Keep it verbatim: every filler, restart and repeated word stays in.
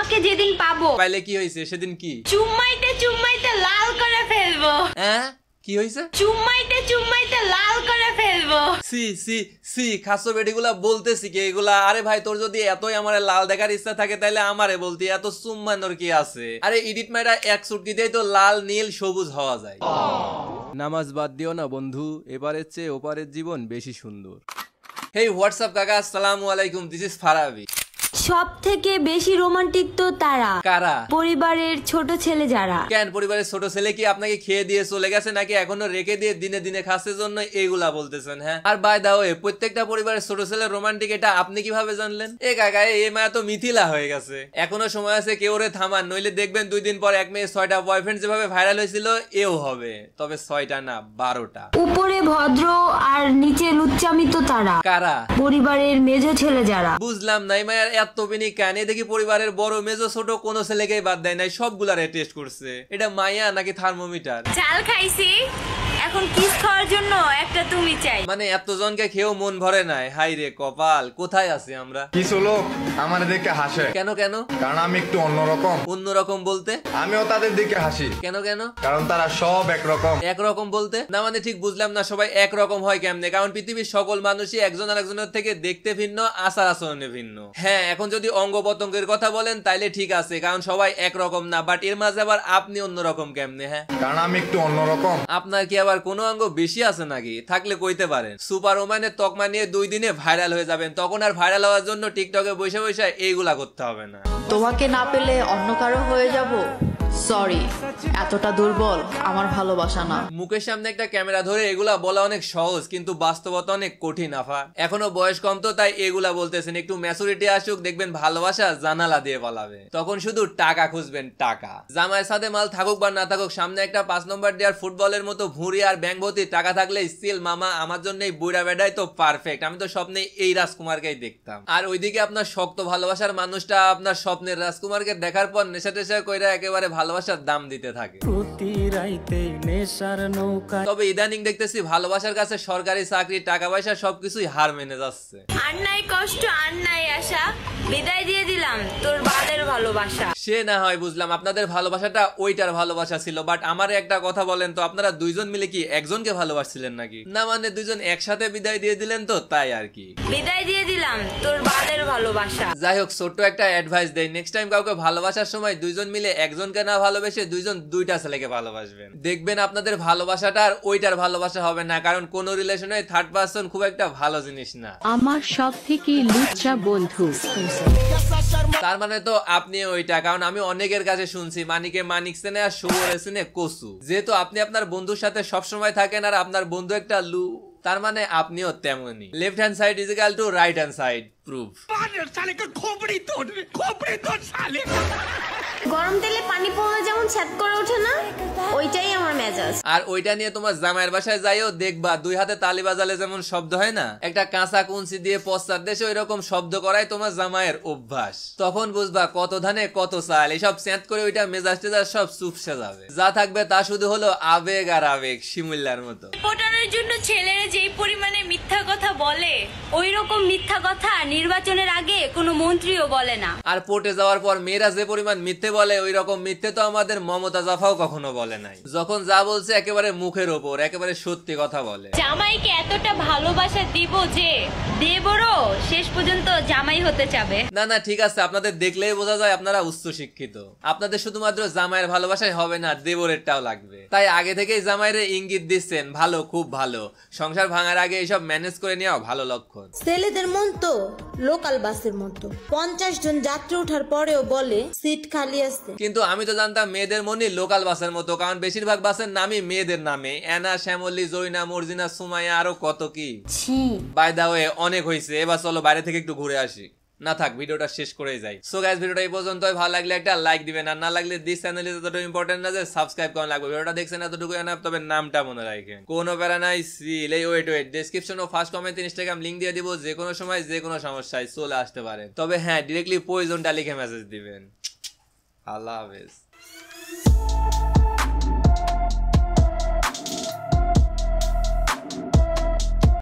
তোমাকে যেদিন পাবো পাইলে কি হইছে সেদিন কি চুম্মাইতে চুম্মাইতে লাল করে ফেলবো হ্যাঁ কি হইছে চুম্মাইতে চুম্মাইতে লাল করে ফেলবো সি সি সি খাসো বেডিগুলা বলতেছি কি এগুলা আরে ভাই তোর যদি এতই আমারে লাল দেখার ইচ্ছা থাকে তাহলে আমারে বলতি এত চুম্মানোর কি আছে আরে এডিট মাইরা এক চুটকি দিয়েই তো লাল নীল সবুজ হওয়া যায় নামাজ বাদ দিও না বন্ধু এবারের চেয়ে ওপারের জীবন বেশি সুন্দর হেই হোয়াটসঅ্যাপ কাকা আসসালামু আলাইকুম দিস ইজ ফারাবি সব থেকে বেশি রোমান্টিক তো তারা কারা পরিবারের ছোট ছেলে যারা কেন পরিবারের ছোট ছেলে কি আপনাকে খেয়ে দিয়ে চলে গেছে নাকি এখনো রেখে দিয়ে দিনে দিনে খাচ্ছে জন্য এইগুলা বলতেছেন হ্যাঁ আর বাই দা ওয়ে প্রত্যেকটা পরিবারের ছোট ছেলে রোমান্টিক এটা আপনি কিভাবে জানলেন এ কাকা এই মায়া তো মিথিলা হয়ে গেছে এখনো সময় আছে কেউ ওরে থামান নইলে দেখবেন দুই দিন পর এক মেয়ে ছয়টা বয়ফ্রেন্ড যেভাবে ভাইরাল হয়েছিল এও হবে তবে ছয়টা না বারোটা উপরে ভদ্র আর নিচে লুচ্চামি তো তারা কারা পরিবারের মেজো ছেলে যারা বুঝলাম নাই মায়ের এত বিনি কানে দেখি পরিবারের বড় মেজো ছোট কোন ছেলেকেই বাদ দেয় নাই সবগুলারে টেস্ট করছে এটা মায়া নাকি থার্মোমিটার চাল খাইছি এখন কিস খাওয়ার জন্য একটা তুমি চাই মানে এতজনকে খেয়েও মন ভরে নাই হাই রে কপাল কোথায় আছি আমরা কিছু লোক আমার দিকে হাসে কেন কেন কারণ আমি একটু অন্যরকম অন্যরকম বলতে আমিও তাদের দিকে হাসি কেন কেন কারণ তারা সব একরকম একরকম বলতে না মানে ঠিক বুঝলাম না সবাই একরকম হয় কেমনে কারণ পৃথিবীর সকল মানুষই একজন আরেকজনের থেকে দেখতে ভিন্ন আচার আচরণে ভিন্ন হ্যাঁ এখন যদি অঙ্গ পতঙ্গের কথা বলেন তাইলে ঠিক আছে কারণ সবাই একরকম না বাট এর মাঝে আবার আপনি অন্যরকম কেমনে হ্যাঁ কারণ আমি একটু অন্যরকম আপনার কি আবার কোনো অঙ্গ বেশি আছে নাকি থাকলে কইতে পারেন সুপার ওম্যানের তকমা নিয়ে দুই দিনে ভাইরাল হয়ে যাবেন তখন আর ভাইরাল হওয়ার জন্য টিকটকে বসে বসে এইগুলা করতে হবে না তোমাকে না পেলে অন্য কারো হয়ে যাব সরি এতটা দুর্বল আমার ভালোবাসা না মুখের সামনে একটা ক্যামেরা ধরে এগুলা বলা অনেক সহজ কিন্তু বাস্তবতা অনেক কঠিন আফা এখনো বয়স কম তো তাই এগুলা বলতেছেন একটু ম্যাচুরিটি আসুক দেখবেন ভালোবাসা জানালা দিয়ে পালাবে তখন শুধু টাকা খুঁজবেন টাকা জামাইয়ের সাথে মাল থাকুক বা না থাকুক সামনে একটা পাঁচ নম্বর দেওয়ার ফুটবলের মতো ভুঁড়ি আর ব্যাংক ভর্তি টাকা থাকলে স্টিল মামা আমার জন্য এই বুড়া বেডাই তো পারফেক্ট আমি তো স্বপ্নে এই রাজকুমারকেই দেখতাম আর ওইদিকে আপনার শক্ত ভালোবাসার মানুষটা আপনার স্বপ্নের রাজকুমারকে দেখার পর নেশা টেশা কইরা একেবারে ভালোবাসার দাম দিতে থাকে তবে ইদানিং দেখতেছি ভালোবাসার কাছে সরকারি চাকরি টাকা পয়সা সবকিছুই হার মেনে যাচ্ছে আর নাই কষ্ট আর নাই আশা বিদায় দিয়ে দিলাম তোর বালের ভালোবাসা সে না হয় বুঝলাম আপনাদের ভালোবাসাটা ওইটার ভালোবাসা ছিল বাট আমার একটা কথা বলেন তো আপনারা দুইজন মিলে কি একজনকে ভালোবাসছিলেন নাকি না মানে দুইজন একসাথে বিদায় দিয়ে দিলেন তো তাই আর কি বিদায় দিয়ে দিলাম তোর বালের ভালোবাসা যাই হোক ছোট্ট একটা অ্যাডভাইস দেই নেক্সট টাইম কাউকে ভালোবাসার সময় দুইজন মিলে একজনকে না ভালোবেসে দুইজন দুইটা ছেলেকে ভালোবাসবেন দেখবেন আপনাদের ভালোবাসাটা আর ওইটার ভালোবাসা হবে না কারণ কোন রিলেশনে থার্ড পারসন খুব একটা ভালো জিনিস না আমার সব থেকে লুচ্চা বন্ধু তার মানে তো আপনি ওইটা কারণ আমি অনেকের কাছে শুনছি মানিকে মানিক সেনে আর শুভরে সেনে কসু যেহেতু আপনি আপনার বন্ধুর সাথে সবসময় থাকেন আর আপনার বন্ধু একটা লু তার মানে আপনিও তেমনই left hand side is equal to right hand side proof গরম তেলে পানি পড়লে যেমন ছ্যাদ করে ওঠে না ওইটাই আমার মেজাজ আর ওইটা নিয়ে তোমার জামাইয়ের বাসায় যাইও দেখবা দুই হাতে তালি বাজালে যেমন শব্দ হয় না একটা কাঁচা কুঞ্চি দিয়ে পশ্চাৎ দেশে ওই রকম শব্দ করাই তোমার জামাইয়ের অভ্যাস তখন বুঝবা কত ধানে কত চাল এসব স্যাঁত করে ওইটা মেজাজ টেজাজ সব চুপসে যাবে যা থাকবে তা শুধু হলো আবেগ আর আবেগ শিমুল্লার মতো পটানোর জন্য ছেলেরা যেই পরিমাণে মিথ্যা কথা বলে ওই রকম মিথ্যা কথা নির্বাচনের আগে কোনো মন্ত্রীও বলে না আর পটে যাওয়ার পর মেয়েরা যে পরিমাণ মিথ্যে বলে ওই রকম মিথ্যে তো আমাদের মমতা জাফাও কখনো বলে নাই যখন যা বলছে একেবারে মুখের ওপর একেবারে সত্যি কথা বলে জামাইকে এতটা ভালোবাসা দিব যে দেবরও শেষ পর্যন্ত জামাই হতে চাবে না না ঠিক আছে আপনাদের দেখলেই বোঝা যায় আপনারা উচ্চ শিক্ষিত আপনাদের শুধুমাত্র জামাইয়ের ভালোবাসাই হবে না দেবরেরটাও লাগবে তাই আগে থেকেই জামাইরে ইঙ্গিত দিচ্ছেন ভালো খুব ভালো সংসার ভাঙার আগে এইসব ম্যানেজ করে নেওয়া ভালো লক্ষণ ছেলেদের মন তো লোকাল বাসের মতো পঞ্চাশ জন যাত্রী ওঠার পরেও বলে সিট খালি আছে কিন্তু আমি তো জানতাম মেয়েদের মনই লোকাল বাসের মতো কারণ বেশিরভাগ বাসের নামই মেয়েদের নামে এনা শ্যামলী জৈনা মর্জিনা সুমাইয়া আরো কত কি বাই দা ওয়ে অনেক হয়েছে এবার চলো বাইরে থেকে একটু ঘুরে আসি না থাক ভিডিওটা শেষ করেই যাই সো গাইস ভিডিওটা এই পর্যন্তই ভালো লাগলে একটা লাইক দিবেন আর না লাগলে দিস চ্যানেল ইজ এতটা ইম্পর্টেন্ট না যে সাবস্ক্রাইব করা লাগবে ভিডিওটা দেখছেন এতটুকু না তবে নামটা মনে রাখেন কোনো প্যারা নাই সিল এই ওয়েট ওয়েট ডেসক্রিপশন ও ফার্স্ট কমেন্ট ইনস্টাগ্রাম লিংক দিয়ে দিব যে কোনো সময় যে কোনো সমস্যায় চলে আসতে পারে তবে হ্যাঁ ডিরেক্টলি পয়জনটা লিখে মেসেজ দিবেন আল্লাহ হাফেজ।